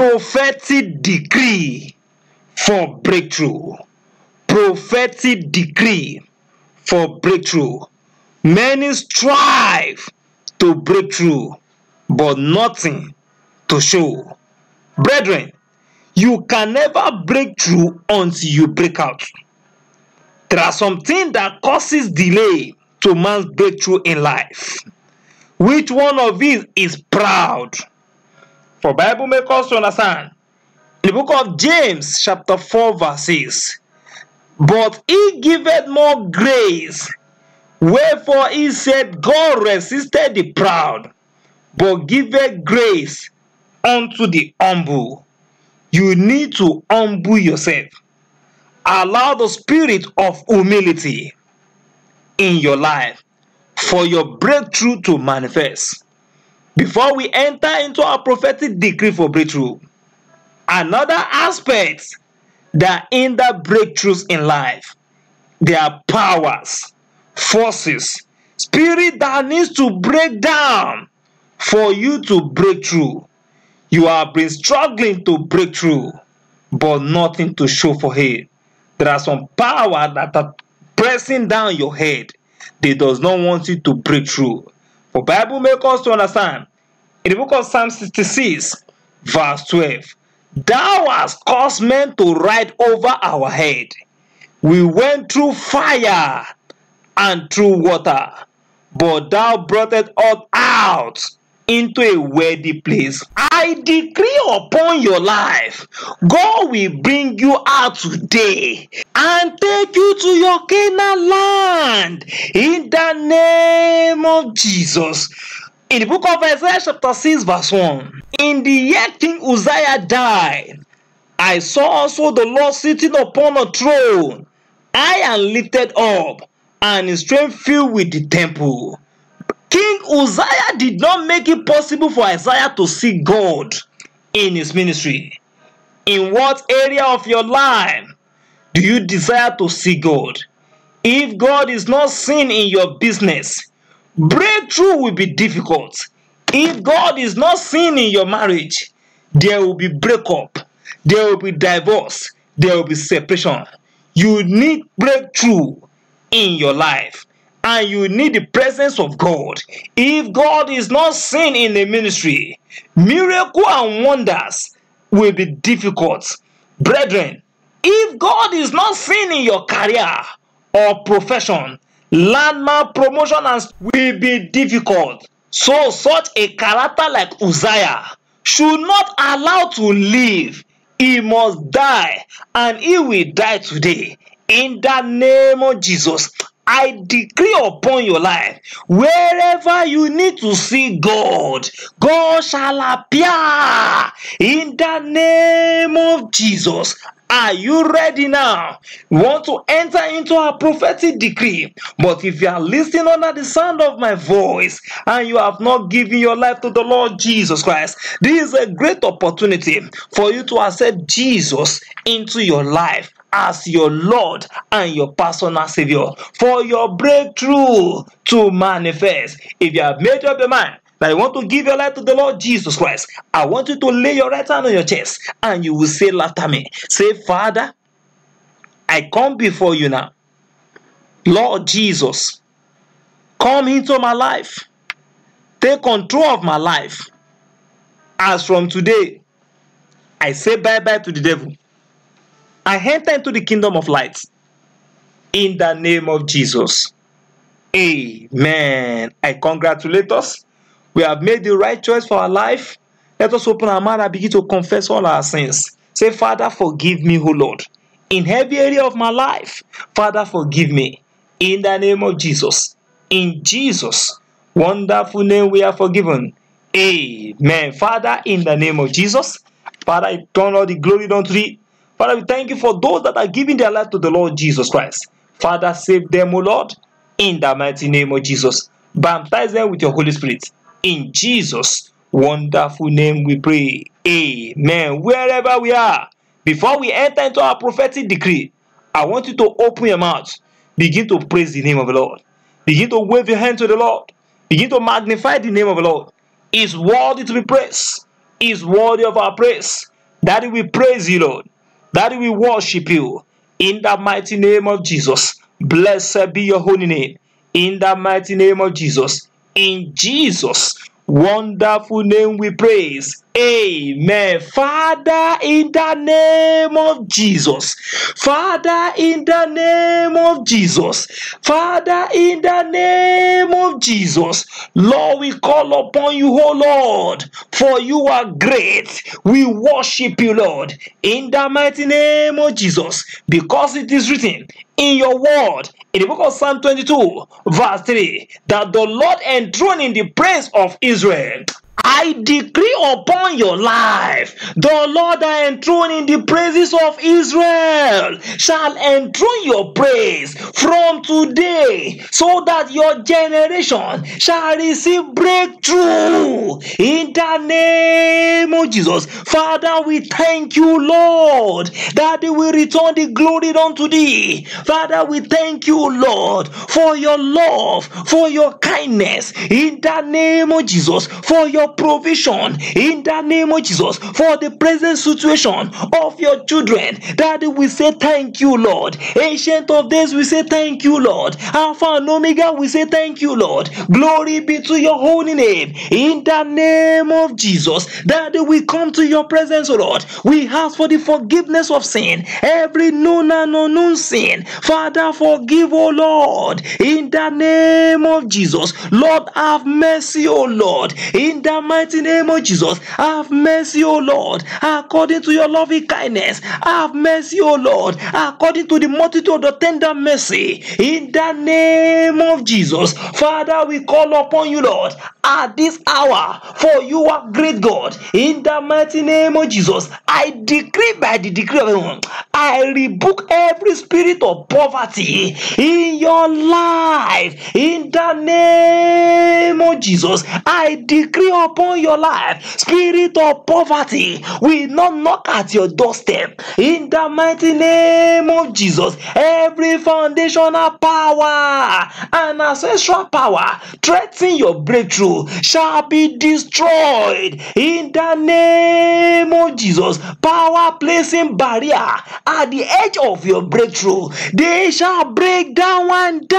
Prophetic decree for breakthrough. Prophetic decree for breakthrough. Many strive to break through, but nothing to show. Brethren, you can never break through until you break out. There are some things that causes delay to man's breakthrough in life. Which one of these is proud? For Bible make us to understand. In the book of James, chapter 4, verse 6. But he giveth more grace. Wherefore he said, God resisted the proud, but giveth grace unto the humble. You need to humble yourself. Allow the spirit of humility in your life for your breakthrough to manifest. Before we enter into our prophetic decree for breakthrough, another aspect that hinder breakthroughs in life, there are powers, forces, spirit that needs to break down for you to break through. You have been struggling to break through, but nothing to show for it. There are some power that are pressing down your head. They does not want you to break through. For Bible make us to understand. In the book of Psalm 66, verse 12, Thou hast caused men to ride over our head. We went through fire and through water, but thou broughtest us out into a worthy place. I decree upon your life, God will bring you out today and take you to your Canaan land in the name of Jesus. In the book of Isaiah chapter 6 verse 1, in the year King Uzziah died, I saw also the Lord sitting upon a throne, high and lifted up, and his train filled with the temple. King Uzziah did not make it possible for Isaiah to see God in his ministry. In what area of your life do you desire to see God? If God is not seen in your business, breakthrough will be difficult. If God is not seen in your marriage, there will be breakup, there will be divorce, there will be separation. You need breakthrough in your life, and you need the presence of God. If God is not seen in the ministry, miracle and wonders will be difficult. Brethren, if God is not seen in your career or profession, landmark promotion will be difficult. So such a character like Uzziah should not allow to live. He must die, and he will die today. In the name of Jesus, I decree upon your life, wherever you need to see God, God shall appear in the name of Jesus. Are you ready now? We want to enter into our prophetic decree. But if you are listening under the sound of my voice and you have not given your life to the Lord Jesus Christ, this is a great opportunity for you to accept Jesus into your life as your Lord and your personal Savior for your breakthrough to manifest. If you have made up your mind that you want to give your life to the Lord Jesus Christ, I want you to lay your right hand on your chest and you will say after me. Say, Father, I come before you now. Lord Jesus, come into my life. Take control of my life. As from today, I say bye-bye to the devil. I enter into the kingdom of light. In the name of Jesus. Amen. I congratulate us. We have made the right choice for our life. Let us open our mouth and begin to confess all our sins. Say, Father, forgive me, O Lord. In every area of my life, Father, forgive me. In the name of Jesus. In Jesus' wonderful name we are forgiven. Amen. Father, in the name of Jesus, Father, I turn all the glory unto thee. Father, we thank you for those that are giving their life to the Lord Jesus Christ. Father, save them, O Lord, in the mighty name of Jesus. Baptize them with your Holy Spirit. In Jesus' wonderful name we pray. Amen. Wherever we are, before we enter into our prophetic decree, I want you to open your mouth. Begin to praise the name of the Lord. Begin to wave your hand to the Lord. Begin to magnify the name of the Lord. He is worthy to be praised. He is worthy of our praise. Daddy, we praise you, Lord. Daddy, we worship you. In the mighty name of Jesus. Blessed be your holy name. In the mighty name of Jesus. In Jesus' wonderful name we praise. Amen. Father, in the name of Jesus. Father, in the name of Jesus. Father, in the name of Jesus. Lord, we call upon you, O Lord, for you are great. We worship you, Lord, in the mighty name of Jesus, because it is written in your word, in the book of Psalm 22, verse 3, that the Lord enthroned in the praise of Israel. I decree upon your life, the Lord that enthroned in the praises of Israel shall enthrone your praise from today, so that your generation shall receive breakthrough in the name of Jesus. Father, we thank you, Lord, that they will return the glory unto thee. Father, we thank you, Lord, for your love, for your kindness, in the name of Jesus, for your provision, in the name of Jesus, for the present situation of your children. That we say thank you, Lord. Ancient of days, we say thank you, Lord. Alpha and Omega, we say thank you, Lord. Glory be to your holy name, in the name of Jesus. That we come to your presence, Lord. We ask for the forgiveness of sin, every known and unknown sin. Father, forgive, O Lord, in the name of Jesus. Lord, have mercy, O Lord, in the mighty name of Jesus. Have mercy, O Lord, according to your loving kindness. Have mercy, O Lord, according to the multitude of the tender mercy, in the name of Jesus. Father, we call upon you, Lord, at this hour, for you are great God. In the mighty name of Jesus, I decree by the decree of heaven, I rebuke every spirit of poverty in your life. In the name of Jesus, I decree upon your life, spirit of poverty will not knock at your doorstep. In the mighty name of Jesus, every foundational power and ancestral power threatening your breakthrough shall be destroyed. In the name of Jesus, power placing barrier at the edge of your breakthrough, they shall break down and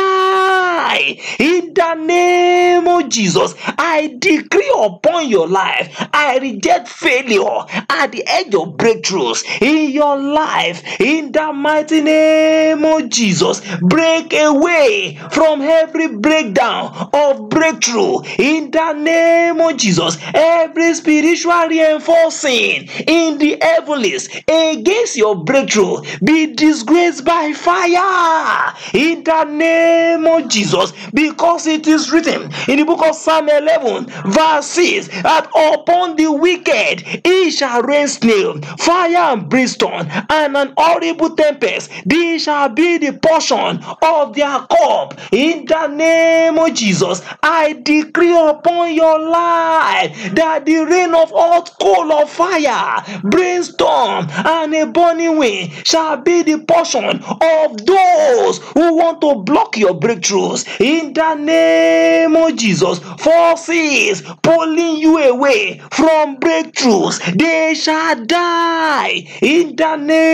die. In the name of Jesus, I decree upon your life, I reject failure at the edge of breakthroughs in your life. In the mighty name of Jesus, break away from every breakdown of breakthrough. In the name of Jesus, every spiritual reinforcing in the heavens against your breakthrough be disgraced by fire. In the name of Jesus, because it is written in the book of Psalm 11, verse 6, that upon the wicked he shall rain snail, fire and brimstone, and an horrible tempest. This shall be the portion of their cup. In the name of Jesus, I decree upon your life that the rain of hot coal of fire, brimstone, and a burning wind shall be the portion of those who want to block your breakthroughs. In the name of Jesus, forces pulling you away from breakthroughs, they shall die. In the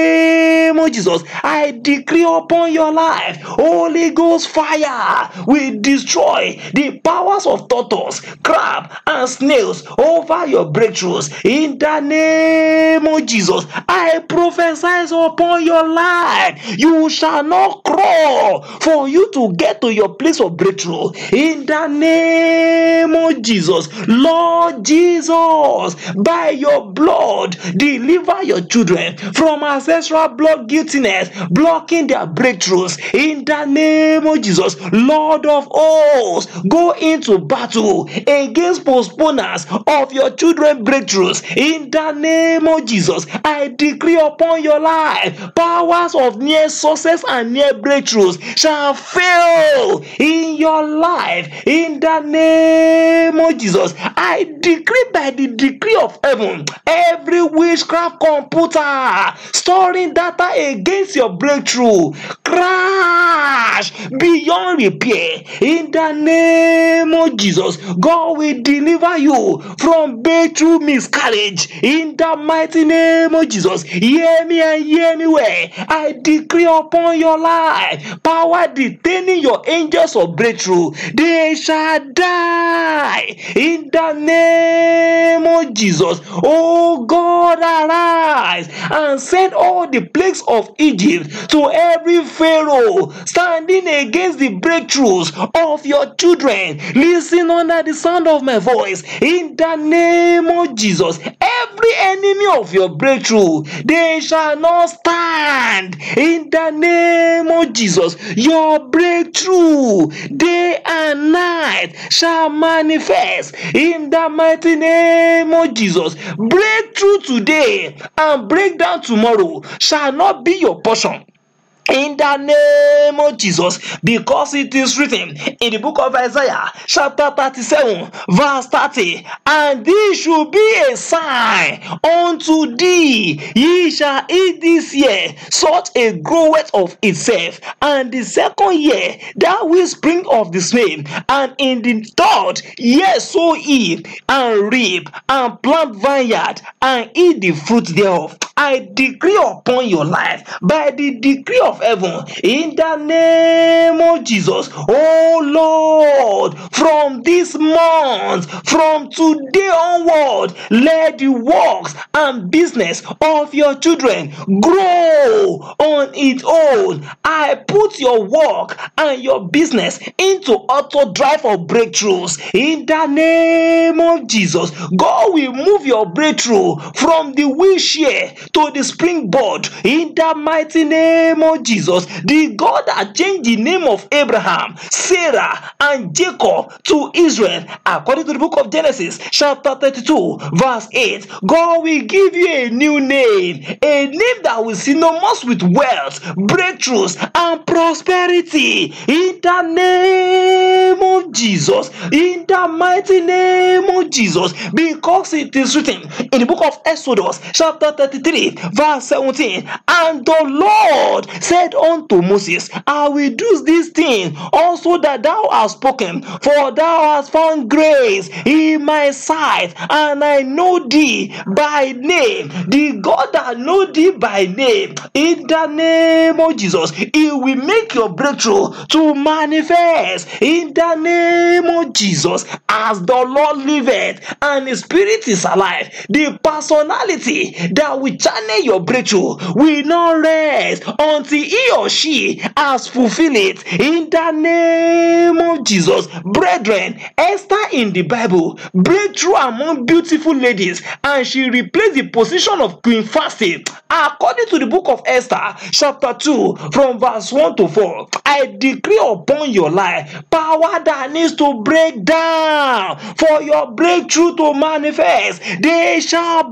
name of Jesus, I decree upon your life, Holy Ghost fire will destroy the powers of turtles, crab, and snails over your breakthroughs. In the name of Jesus, I prophesy upon your life, you shall not crawl for you to get to your place of breakthrough. In the name of Jesus, Lord Jesus, by your blood, deliver your children from ancestral blood guiltiness blocking their breakthroughs. In the name of Jesus, Lord of hosts, go into battle against postponers of your children breakthroughs. In the name of Jesus, I decree upon your life, powers of near success and near breakthroughs shall fail in your life. In the name of Jesus, I decree by the decree of heaven, every witchcraft computer storing data against your breakthrough crash beyond repair. In the name of Jesus, God will deliver you from breakthrough miscarriage. In In the mighty name of Jesus, hear me and hear me well. I decree upon your life, power detaining your angels of breakthrough, they shall die. In the name of Jesus, oh God, arise and send all the plagues of Egypt to every Pharaoh standing against the breakthroughs of your children. Listen under the sound of my voice. In the name of Jesus, every enemy of your breakthrough, they shall not stand. In the name of Jesus, your breakthrough day and night shall manifest. In the mighty name of Jesus, breakthrough today and breakdown tomorrow shall not be your portion. In the name of Jesus, because it is written in the book of Isaiah, chapter 37, verse 30, and this should be a sign unto thee, ye shall eat this year such a groweth of itself, and the second year that will spring of the same, and in the third year sow ye, and reap, and plant vineyard, and eat the fruit thereof. I decree upon your life by the decree of heaven, in the name of Jesus, oh Lord, from this month, from today onward, let the works and business of your children grow on its own. I put your work and your business into auto drive of breakthroughs. In the name of Jesus, God will move your breakthrough from the wheelchair to the springboard. In the mighty name of Jesus, the God that changed the name of Abraham, Sarah, and Jacob to Israel, according to the book of Genesis, chapter 32, verse 8, God will give you a new name, a name that will synonymous with wealth, breakthroughs, and prosperity. In the name of Jesus, in the mighty name of Jesus, because it is written in the book of Exodus, chapter 33, verse 17, and the Lord said unto Moses, I will do this thing also that thou hast spoken, for thou hast found grace in my sight, and I know thee by name. The God that know thee by name, in the name of Jesus, he will make your breakthrough to manifest. In the name of Jesus, as the Lord liveth and his spirit is alive, the personality that will channel your breakthrough will not rest until he or she has fulfilled it. In the name of Jesus, brethren, Esther in the Bible breakthrough among beautiful ladies, and she replaced the position of Queen Vashti. According to the book of Esther, chapter 2, from verse 1 to 4, I decree upon your life power that needs to break down for your breakthrough to manifest. They shall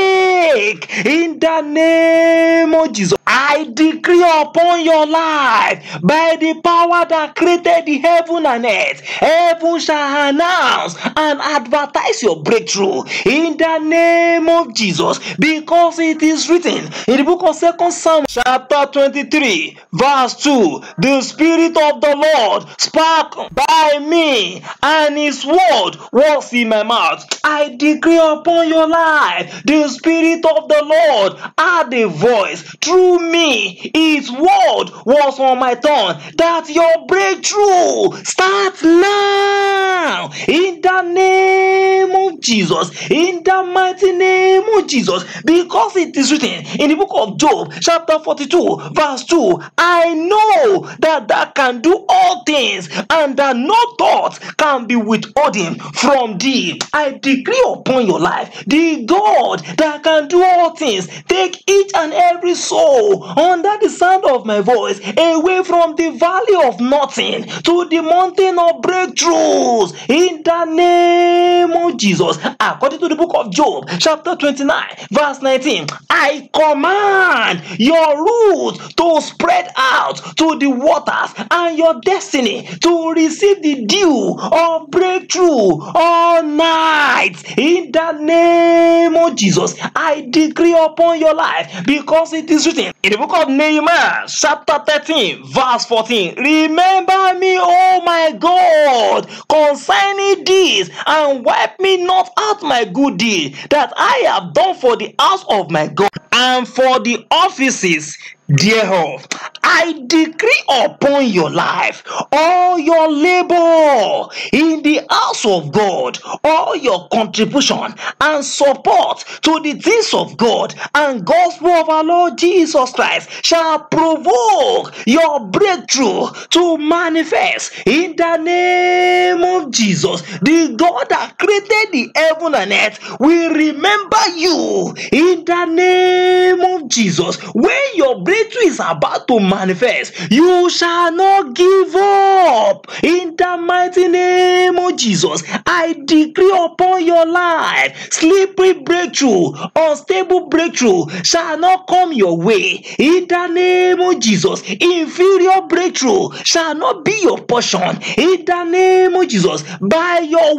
break in the name of Jesus. I decree upon your life by the power that created the heaven and earth, heaven shall announce and advertise your breakthrough in the name of Jesus, because it is written in the book of 2 Samuel chapter 23 verse 2, the Spirit of the Lord spoke by me, and his word was in my mouth. I decree upon your life, the Spirit of the Lord had a voice through me, his word was on my tongue, that your breakthrough starts now in the name of Jesus, in the mighty name of Jesus, because it is written in the book of Job chapter 42 verse 2, I know that thou can do all things, and that no thought can be withholden from thee. I decree upon your life, the God that can do all things, take each and every soul under the sound of my voice away from the valley of nothing to the mountain of breakthroughs in the name of Jesus. According to the book of Job chapter 29 verse 19, I command your roots to spread out to the waters, and your destiny to receive the dew of breakthrough all night in the name of Jesus. I I decree upon your life, because it is written in the book of Nehemiah, chapter 13, verse 14. Remember me, O my God, concerning this, and wipe me not out my good deed that I have done for the house of my God and for the offices thereof. I decree upon your life, all your labor in the house of God, all your contribution and support to the things of God and gospel of our Lord Jesus Christ shall provoke your breakthrough to manifest in the name of Jesus. The God that created the heaven and earth will remember you in the name of Jesus. When your breakthrough is about to manifest, you shall not give up in the mighty name of Jesus. I decree upon your life, slippery breakthrough, unstable breakthrough shall not come your way in the name of Jesus. Inferior breakthrough shall not be your portion in the name of Jesus. By your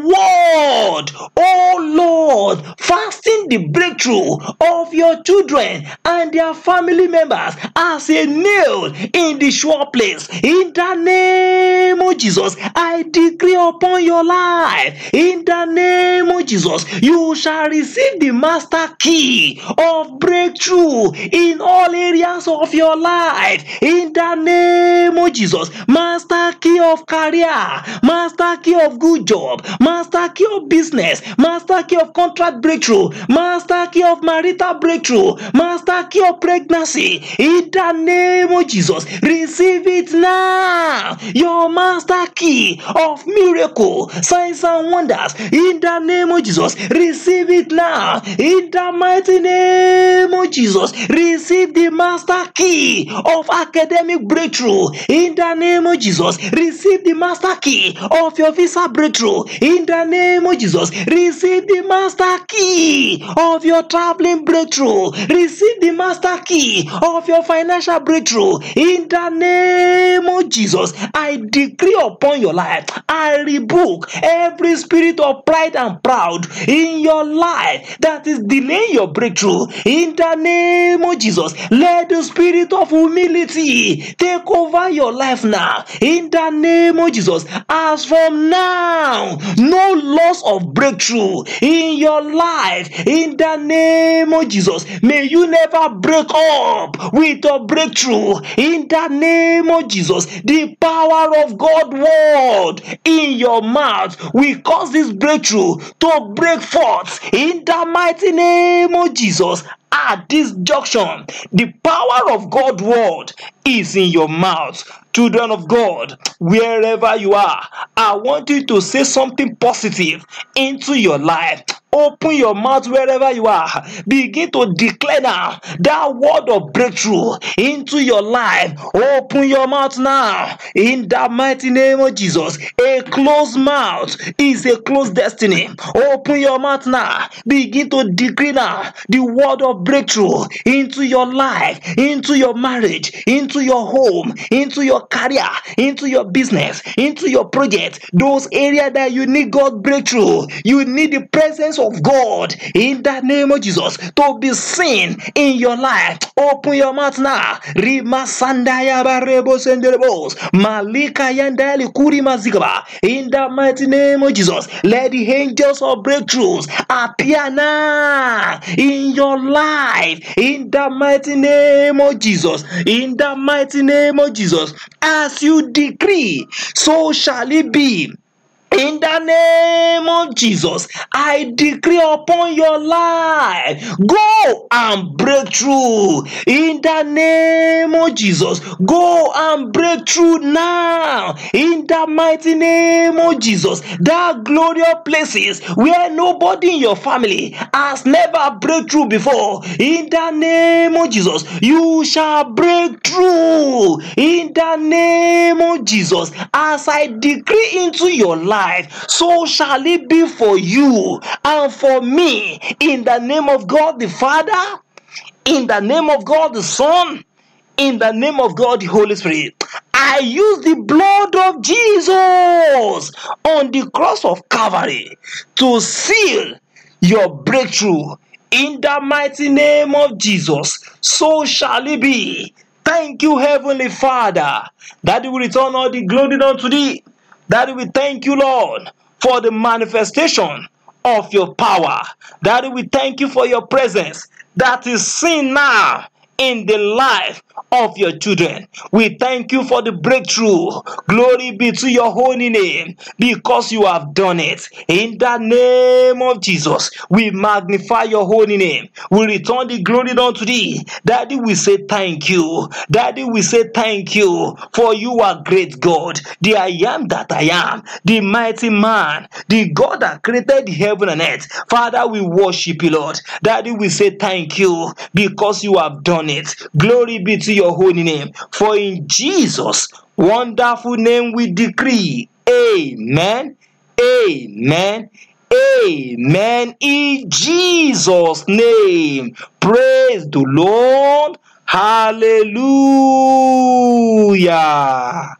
word, oh Lord, fasting the breakthrough of your children and their family members as a nail in the sure place in the name of Jesus. I decree upon your life in the name of Jesus, you shall receive the master key of breakthrough in all areas of your life in the name of Jesus. Master key of career, master key of good job, master key of business, master key of contract breakthrough, master key of marital breakthrough, master key of pregnancy in the name of Jesus. Receive it now. Your master key of miracle, signs and wonders in the name of Jesus. Receive it now in the mighty name of Jesus. Receive the master key of academic breakthrough in the name of Jesus. Receive the master key of your visa breakthrough in the name of Jesus. Receive the master key of your traveling breakthrough. Receive the master key of your financial breakthrough in the name of Jesus. I decree upon your life, I rebuke every spirit of pride and proud in your life that is delaying your breakthrough in the name of Jesus. Let the spirit of humility take over your life now in the name of Jesus. As from now, no loss of breakthrough in your life in the name of Jesus. May you never break up with your breakthrough in the name of Jesus. The power of God word in your mouth will cause this breakthrough to break forth in the mighty name of Jesus. At this junction, the power of God word is in your mouth. Children of God, wherever you are, I want you to say something positive into your life. Open your mouth wherever you are. Begin to declare now that word of breakthrough into your life. Open your mouth now in the mighty name of Jesus. A closed mouth is a closed destiny. Open your mouth now. Begin to decree now the word of breakthrough into your life, into your marriage, into your home, into your career, into your business, into your project. Those areas that you need God breakthrough, you need the presence of God in the name of Jesus to be seen in your life. Open your mouth now. Rima sandaya barebo senderebos. Malika yandali kuri mazigaba. In the mighty name of Jesus, let the angels of breakthroughs appear now in your life. In the mighty name of Jesus. In the mighty name of Jesus. As you decree, so shall it be. In the name of Jesus, I decree upon your life, go and break through. In the name of Jesus, go and break through now. In the mighty name of Jesus, that glorious places where nobody in your family has never break through before. In the name of Jesus, you shall break through. In the name of Jesus, as I decree into your life, so shall it be for you and for me. In the name of God the Father, in the name of God the Son, in the name of God the Holy Spirit, I use the blood of Jesus on the cross of Calvary to seal your breakthrough In the mighty name of Jesus, so shall it be. Thank you, Heavenly Father, that we return all the glory unto thee. That we thank you, Lord, for the manifestation of your power. That we thank you for your presence that is seen now in the life of your children. We thank you for the breakthrough. Glory be to your holy name, because you have done it. In the name of Jesus, we magnify your holy name. We return the glory unto thee. Daddy, we say thank you. Daddy, we say thank you, for you are great God, the I am that I am, the mighty man, the God that created the heaven and earth. Father, we worship you, Lord. Daddy, we say thank you, because you have done it. Glory be to your holy name. For in Jesus' wonderful name we decree. Amen. Amen. Amen. In Jesus' name. Praise the Lord. Hallelujah.